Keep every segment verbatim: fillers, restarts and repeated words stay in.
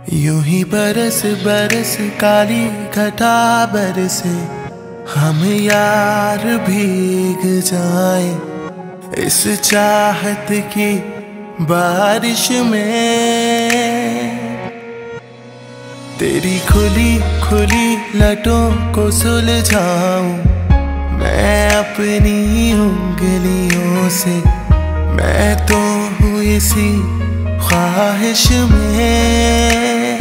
यूं ही बरस बरस काली घटा बरसे, हम यार भीग जाए इस चाहत की बारिश में। तेरी खुली खुली लटों को सुलझाऊं मैं अपनी उंगलियों से। मैं तो हूँ इसी ख्वाहिश में।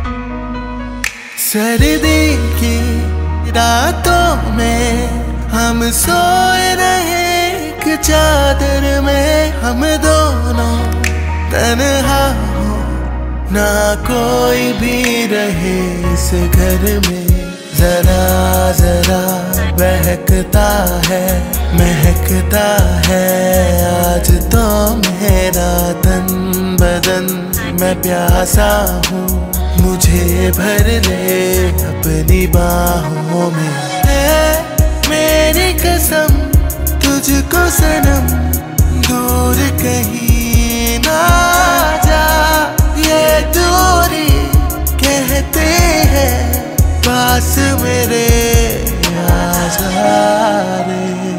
सर्दी की रातों में हम सोए रहे एक चादर में। हम दोनों तन्हा हो, ना कोई भी रहे इस घर में। जरा जरा बहकता है महकता है आज तो मेरा तन बदन। मैं प्यासा हूँ मुझे भर ले अपनी बाहों में। है मेरी कसम तुझको सनम, दूर कहीं ना जा। ये दूरी कहते हैं पास मेरे आजा रे।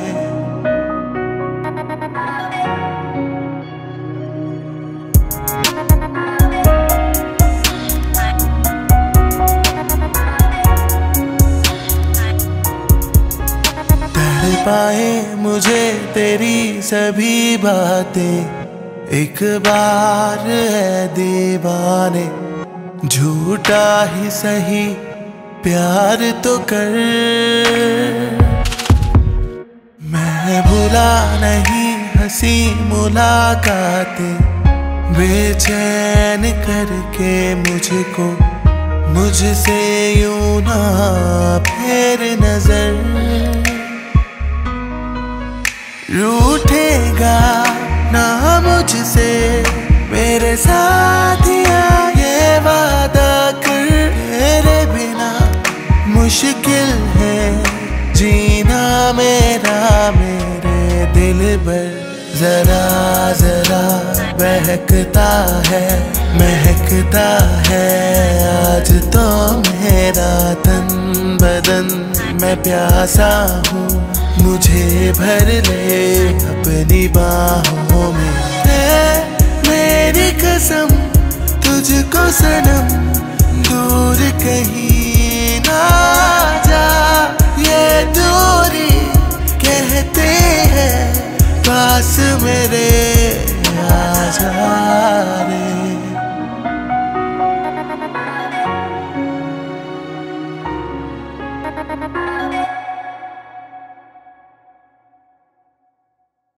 पाए मुझे तेरी सभी बातें, एक बार है दीवाने। झूठा ही सही प्यार तो कर। मैं भूला नहीं हंसी मुलाकातें, बेचैन करके मुझको मुझसे यूं ना फेर नजर। रूठेगा ना मुझसे मेरे साथिया, ये वादा कर। तेरे बिना मुश्किल है जीना मेरा मेरे दिल पर। जरा जरा बहकता है महकता है आज तो मेरा तन बदन। मैं प्यासा हूँ मुझे भर ले अपनी बाहों में। है मेरी कसम तुझको सनम, दूर कहीं ना